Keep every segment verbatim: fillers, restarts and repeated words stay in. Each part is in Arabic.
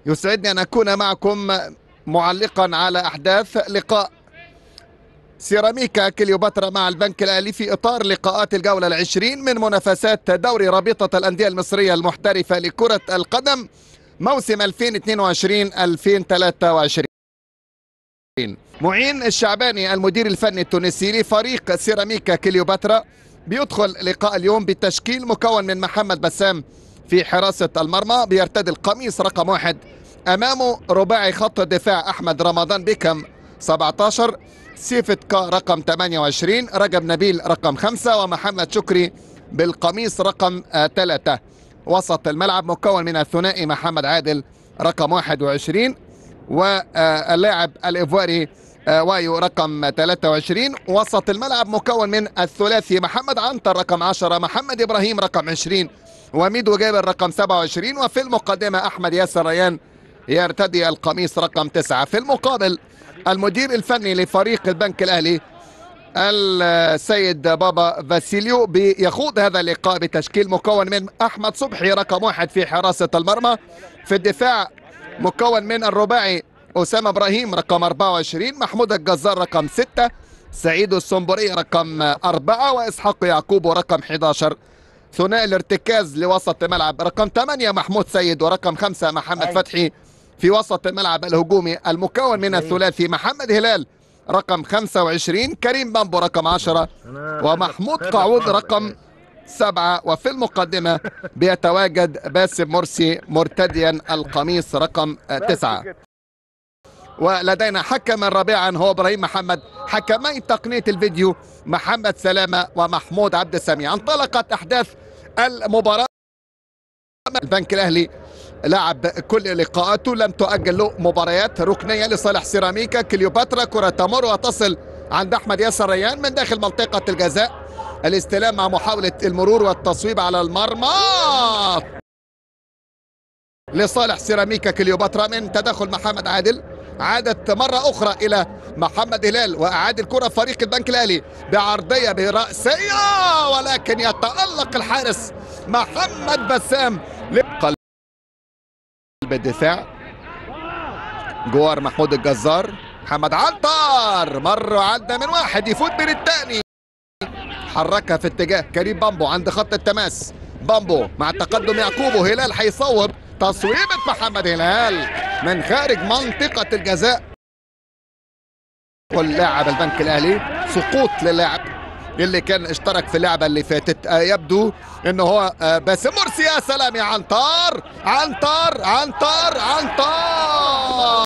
يسعدني أن أكون معكم معلقا على أحداث لقاء سيراميكا كليوباترا مع البنك الأهلي في إطار لقاءات الجولة العشرين من منافسات دوري رابطة الأندية المصرية المحترفة لكرة القدم موسم ألفين واثنين وعشرين ألفين وثلاثة وعشرين. معين الشعباني المدير الفني التونسي لفريق سيراميكا كليوباترا بيدخل لقاء اليوم بتشكيل مكون من محمد بسام في حراسة المرمى، بيرتدي القميص رقم واحد، أمامه رباعي خط الدفاع أحمد رمضان بيكم سبعة عشر، سيفت كا رقم ثمانية وعشرين، رجب نبيل رقم خمسة، ومحمد شكري بالقميص رقم ثلاثة. وسط الملعب مكون من الثنائي محمد عادل رقم واحد وعشرين، واللاعب الإيفواري وايو رقم ثلاثة وعشرين. وسط الملعب مكون من الثلاثي محمد عنتر رقم عشرة، محمد إبراهيم رقم عشرين، وميدو جابر رقم سبعة وعشرين. وفي المقدمة أحمد ياسر ريان يرتدي القميص رقم تسعة. في المقابل المدير الفني لفريق البنك الأهلي السيد بابا فاسيليو بيخوض هذا اللقاء بتشكيل مكون من أحمد صبحي رقم واحد في حراسة المرمى. في الدفاع مكون من الرباعي أسامة إبراهيم رقم أربعة وعشرين، محمود الجزار رقم ستة، سعيد السنبري رقم أربعة، وإسحاق يعقوب رقم أحد عشر. ثنائي الارتكاز لوسط الملعب رقم ثمانية محمود سيد، ورقم خمسة محمد فتحي. في وسط الملعب الهجومي المكون من الثلاثي محمد هلال رقم خمسة وعشرين، كريم بامبو رقم عشرة، ومحمود قعود رقم سبعة. وفي المقدمة بيتواجد باسم مرسي مرتديا القميص رقم تسعة. ولدينا حكما رابعا هو ابراهيم محمد، حكمي تقنية الفيديو محمد سلامة ومحمود عبد السميع. انطلقت احداث المباراة. البنك الاهلي لعب كل لقاءاته، لم تؤجل له مباريات ركنية لصالح سيراميكا كليوباترا. كرة تمر وتصل عند احمد ياسر ريان من داخل منطقة الجزاء، الاستلام مع محاولة المرور والتصويب على المرمى لصالح سيراميكا كليوباترا من تدخل محمد عادل. عادت مرة أخرى إلى محمد هلال وأعاد الكرة فريق البنك الأهلي بعرضية برأسية، ولكن يتألق الحارس محمد بسام لقلب الدفاع. جوار محمود الجزار، محمد عنتر مر عدى من واحد يفوت من الثاني، حركها في اتجاه كريم بامبو عند خط التماس. بامبو مع تقدم يعقوب، هلال هيصوب تصويبة محمد هلال من خارج منطقة الجزاء. كل لاعب البنك الأهلي سقوط للاعب اللي كان اشترك في اللعبة اللي فاتت، آه يبدو انه هو آه باسم مرسي. يا سلام يا عنتر عنتر عنتر عنتر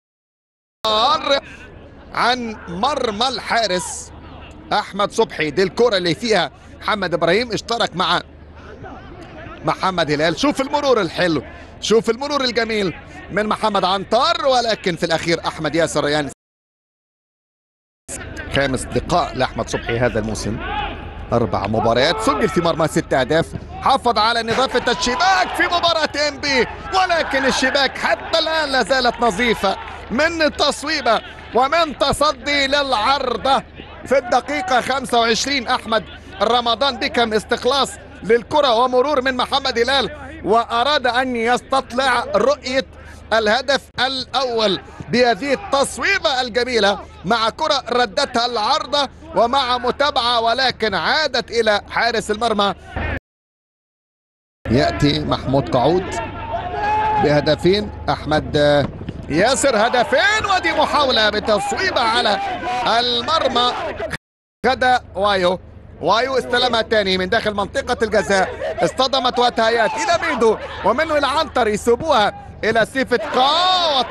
عن مرمى الحارس احمد صبحي. دي الكرة اللي فيها محمد ابراهيم اشترك مع محمد هلال. شوف المرور الحلو، شوف المرور الجميل من محمد عنتر، ولكن في الاخير احمد ياسر ريان. خامس لقاء لاحمد صبحي هذا الموسم، اربع مباريات، سجل في مرمى ست اهداف، حافظ على نظافة الشباك في مباراة ام بي، ولكن الشباك حتى الان لا زالت نظيفة من تصويبة ومن تصدي للعرضة. في الدقيقة خمسة وعشرين احمد رمضان بكم استخلاص للكرة ومرور من محمد هلال، وأراد أن يستطلع رؤية الهدف الأول بهذه التصويبة الجميلة مع كرة ردتها العارضة ومع متابعة، ولكن عادت إلى حارس المرمى. يأتي محمود قعود بهدفين، أحمد ياسر هدفين، ودي محاولة بتصويبة على المرمى. غدا وايو وايو استلمها تاني من داخل منطقة الجزاء، اصطدمت وتهيأت إلى ميدو ومنه إلى عنتر، يسيبوها إلى سيفت قاوط،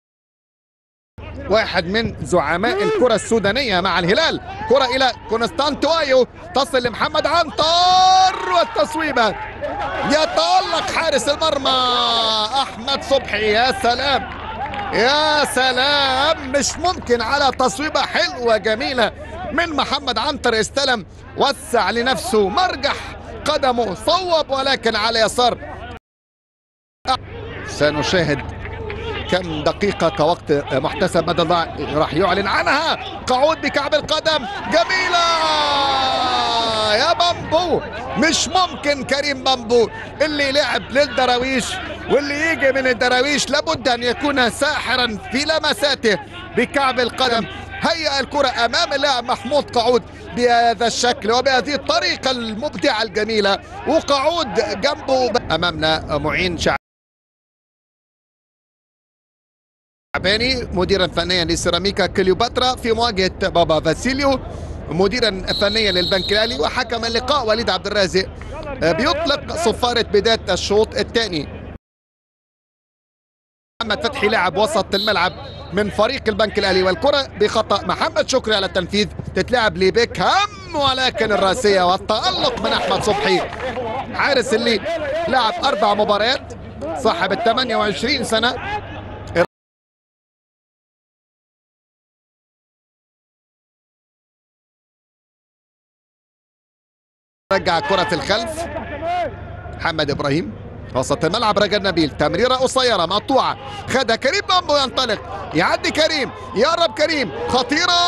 واحد من زعماء الكرة السودانية مع الهلال. كرة إلى كونستانت وايو تصل لمحمد عنتر والتصويبة، يتألق حارس المرمى أحمد صبحي. يا سلام يا سلام، مش ممكن على تصويبة حلوة جميلة من محمد عنتر. استلم، وسع لنفسه، مرجح قدمه، صوب، ولكن على يسار. سنشاهد كم دقيقة كوقت محتسب مدى الضاع راح يعلن عنها. قعود بكعب القدم، جميلة يا بامبو. بامبو. مش ممكن كريم بامبو اللي لعب للدراويش واللي يجي من الدراويش لابد ان يكون ساحرا في لمساته بكعب القدم. هيأ الكرة امام اللاعب محمود قعود بهذا الشكل وبهذه الطريقة المبدعة الجميلة، وقعود جنبه. امامنا معين شعباني مديرا فنيا لسيراميكا كليوباترا في مواجهة بابا فاسيليو مديرا فنيا للبنك الاهلي، وحكم اللقاء وليد عبد الرازق بيطلق صفارة بداية الشوط الثاني. محمد فتحي لاعب وسط الملعب من فريق البنك الاهلي، والكرة بخطأ محمد شكري على التنفيذ تتلعب لبيكهام، ولكن الراسية والتألق من احمد صبحي حارس اللي لعب اربع مباريات صاحب ال ثمانية وعشرين سنة. رجع الكرة في الخلف محمد ابراهيم وسط الملعب، رجل نبيل تمريرة قصيرة مقطوعة خدها كريم بامبو، ينطلق يعدي كريم، يقرب كريم، خطيرة،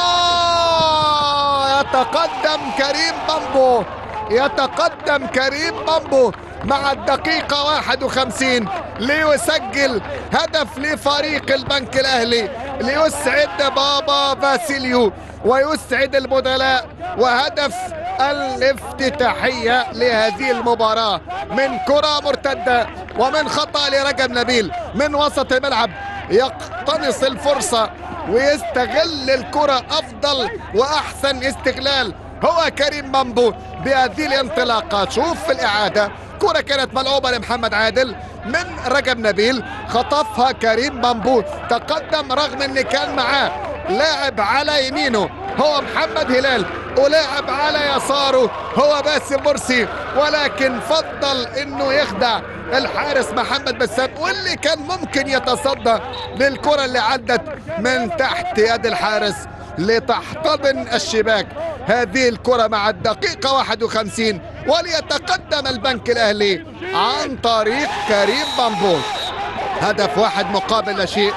يتقدم كريم بامبو، يتقدم كريم بامبو مع الدقيقة واحد وخمسين ليسجل هدف لفريق البنك الأهلي، ليسعد بابا فاسيليو ويسعد البدلاء، وهدف الافتتاحية لهذه المباراة من كرة مرتدة ومن خطأ لرجب نبيل من وسط الملعب، يقتنص الفرصة ويستغل الكرة أفضل وأحسن استغلال هو كريم بامبو بهذه الانطلاقات. شوف في الإعادة كرة كانت ملعوبة لمحمد عادل من رجب نبيل، خطفها كريم بامبو، تقدم رغم ان كان معاه لاعب على يمينه هو محمد هلال ولاعب على يساره هو باسم مرسي، ولكن فضل انه يخدع الحارس محمد بسام، واللي كان ممكن يتصدى للكرة اللي عدت من تحت يد الحارس لتحتضن الشباك. هذه الكرة مع الدقيقة واحد وخمسين وليتقدم البنك الأهلي عن طريق كريم بامبو. هدف واحد مقابل لا شيء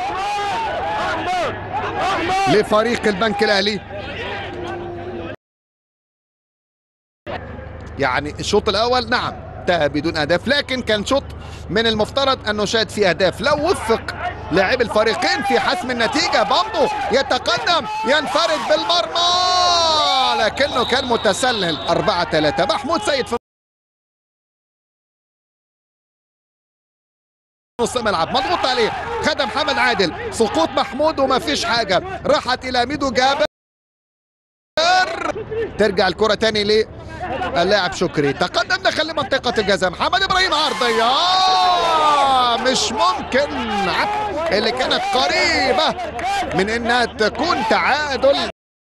لفريق البنك الأهلي. يعني الشوط الأول نعم انتهى بدون أهداف، لكن كان شوط من المفترض أن نشاهد فيه أهداف لو وفق لاعب الفريقين في حسم النتيجة. بامبو يتقدم ينفرد بالمرمى لكنه كان متسلل. أربعة ثلاثة محمود سيد في نص الملعب مضغوط عليه، خد محمد عادل، سقوط محمود وما فيش حاجة، راحت إلى ميدو جابر، ترجع الكرة تاني ليه اللاعب شكري، تقدم دخل لمنطقة الجزاء، محمد ابراهيم عرضية مش ممكن اللي كانت قريبة من انها تكون تعادل.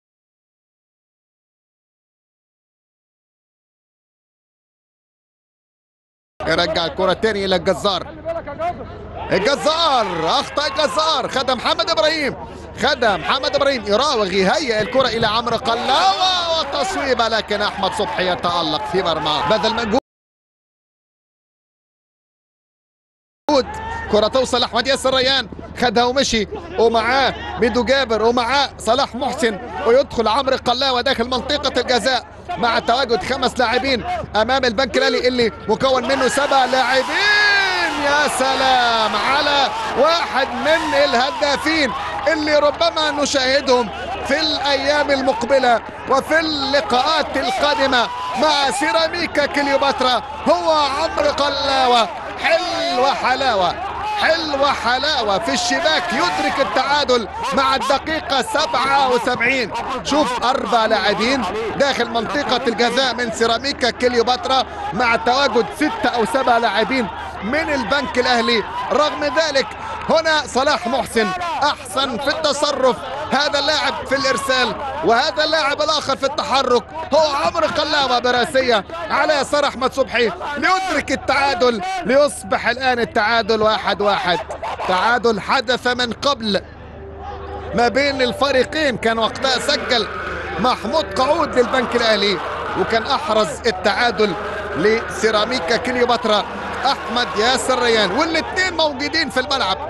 يرجع الكرة تاني الى الجزار، الجزار اخطأ الجزار، خدها محمد ابراهيم، خدها محمد ابراهيم يراوغ يهيئ الكرة الى عمرو قلاوة وتصويبة، لكن احمد صبحي يتألق في مرماه بذل مجهود. كرة توصل لاحمد ياسر ريان، خدها ومشي ومعاه ميدو جابر ومعاه صلاح محسن، ويدخل عمرو قلاوة داخل منطقة الجزاء مع تواجد خمس لاعبين امام البنك الاهلي اللي مكون منه سبع لاعبين. يا سلام على واحد من الهدافين اللي ربما نشاهدهم في الايام المقبله وفي اللقاءات القادمه مع سيراميكا كليوباترا هو عمرو قلاوة. حلوة حلاوة حلوة حلاوة في الشباك، يدرك التعادل مع الدقيقة سبعة وسبعين. شوف أربع لاعبين داخل منطقة الجزاء من سيراميكا كليوباترا مع تواجد ستة أو سبع لاعبين من البنك الأهلي. رغم ذلك هنا صلاح محسن أحسن في التصرف، هذا اللاعب في الإرسال وهذا اللاعب الآخر في التحرك هو عمرو قلاوة براسية على يسار أحمد صبحي ليدرك التعادل، ليصبح الآن التعادل واحد واحد. تعادل حدث من قبل ما بين الفريقين، كان وقتها سجل محمود قعود للبنك الأهلي وكان أحرز التعادل لسيراميكا كليوباترا أحمد ياسر ريان، والاثنين موجودين في الملعب.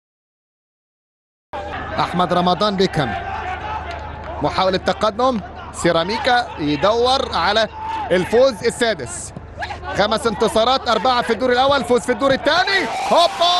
أحمد رمضان بيكهام محاولة تقدم، سيراميكا يدور على الفوز السادس. خمس انتصارات، أربعة في الدور الأول، فوز في الدور الثاني. هوبا!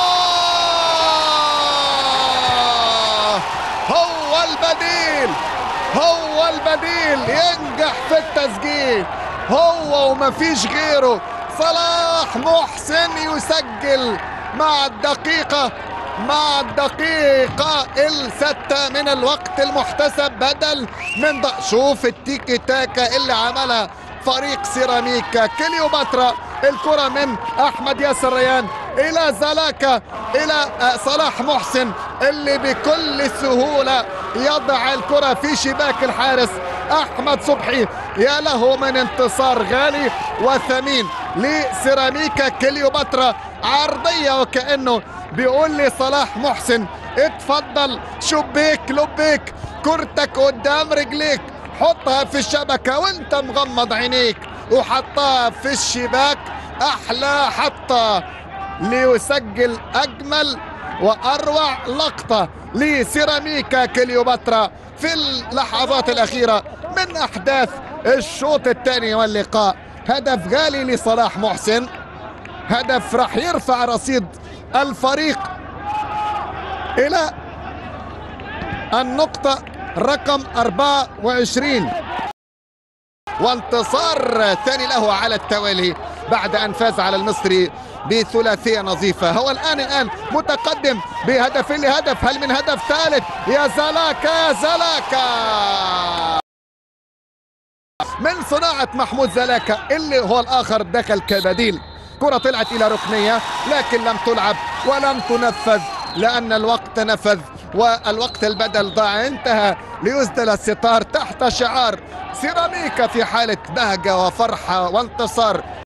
هو البديل، هو البديل ينجح في التسجيل، هو ومفيش غيره. صلاح محسن يسجل مع الدقيقة مع الدقيقة الستة من الوقت المحتسب بدل من ضغط. شوف التيكي تاكا اللي عملها فريق سيراميكا كليوباترا. الكرة من أحمد ياسر ريان إلى زلاكا إلى صلاح محسن اللي بكل سهولة يضع الكرة في شباك الحارس أحمد صبحي. يا له من انتصار غالي وثمين لسيراميكا كليوباترا. عرضية وكأنه بيقول لي صلاح محسن اتفضل شبيك لبيك، كرتك قدام رجليك، حطها في الشبكة وانت مغمض عينيك، وحطها في الشباك. احلى حطة ليسجل اجمل واروع لقطة لسيراميكا كليوباترا في اللحظات الاخيرة من احداث الشوط الثاني واللقاء. هدف غالي لصلاح محسن، هدف راح يرفع رصيد الفريق الى النقطة رقم أربعة وعشرين، وانتصار ثاني له على التوالي بعد ان فاز على المصري بثلاثية نظيفة. هو الان الان متقدم بهدف لهدف. هل من هدف ثالث؟ يا زلاكا، زلاكا من صناعة محمود زلاكا اللي هو الاخر دخل كبديل. كرة طلعت الى ركنية لكن لم تلعب ولم تنفذ لان الوقت نفذ والوقت البدل ضاع. انتهى ليسدل الستار تحت شعار سيراميكا في حالة بهجة وفرحة وانتصار.